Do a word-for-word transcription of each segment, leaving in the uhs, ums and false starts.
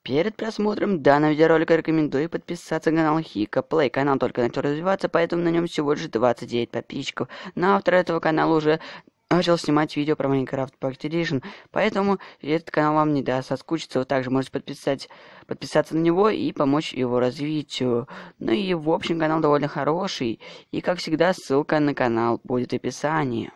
Перед просмотром данного видеоролика рекомендую подписаться на канал Хика Плей. Канал только начал развиваться, поэтому на нем всего лишь двадцать девять подписчиков. Но автор этого канала уже начал снимать видео про Minecraft Pocket Edition, поэтому этот канал вам не даст соскучиться. Вы также можете подписать, подписаться на него и помочь его развитию. Ну и в общем канал довольно хороший, и как всегда ссылка на канал будет в описании.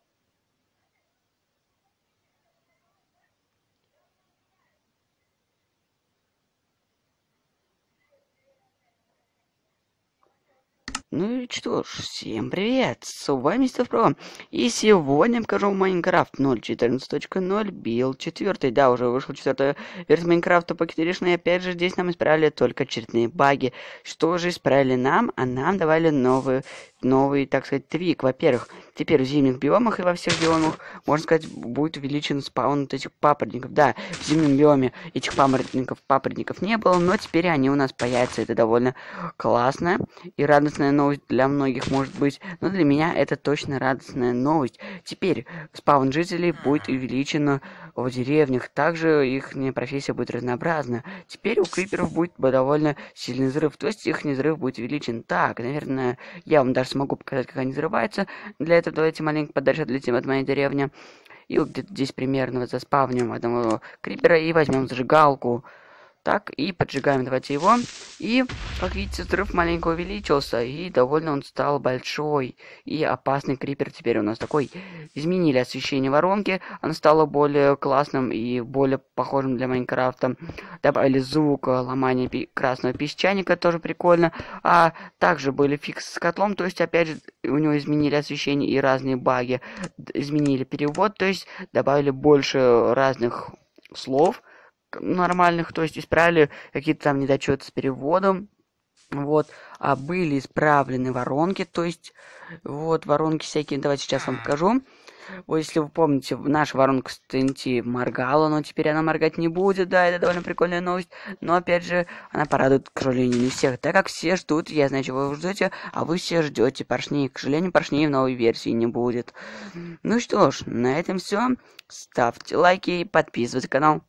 Ну и что ж, всем привет, с вами Стив Про, и сегодня я покажу Майнкрафт ноль четырнадцать точка ноль билд четыре, да, уже вышел четвертая версия Майнкрафта Pocket Edition, и опять же здесь нам исправили только очередные баги. Что же исправили нам? А нам давали новый, новый, так сказать, твик. Во-первых, теперь в зимних биомах и во всех биомах, можно сказать, будет увеличен спаун вот этих папоротников. Да, в зимнем биоме этих папоротников, папоротников не было, но теперь они у нас появятся, это довольно классно и радостная новость для многих может быть, но для меня это точно радостная новость. Теперь спаун жителей будет увеличен в деревнях, также их профессия будет разнообразна. Теперь у криперов будет довольно сильный взрыв, то есть их взрыв будет увеличен. Так, наверное, я вам даже смогу показать, как они взрываются. Для этого давайте маленько подальше отлетим от моей деревни. И вот где-то здесь примерно вот заспавним одного крипера и возьмем зажигалку. Так, и поджигаем, давайте его. И, как видите, взрыв маленько увеличился, и довольно он стал большой. И опасный крипер теперь у нас такой. Изменили освещение воронки, оно стало более классным и более похожим для Майнкрафта. Добавили звук ломания пи красного песчаника, тоже прикольно. А также были фиксы с котлом, то есть, опять же, у него изменили освещение и разные баги. Изменили перевод, то есть, добавили больше разных слов нормальных, то есть исправили какие-то там недочеты с переводом, вот, а были исправлены воронки, то есть, вот, воронки всякие, давайте сейчас вам покажу. Вот, если вы помните, наша воронка с тэ эн тэ моргала, но теперь она моргать не будет, да, это довольно прикольная новость, но, опять же, она порадует, к сожалению, не всех, так как все ждут, я знаю, чего вы ждете, а вы все ждете поршней, к сожалению, поршней в новой версии не будет. Ну что ж, на этом все, ставьте лайки и подписывайтесь на канал.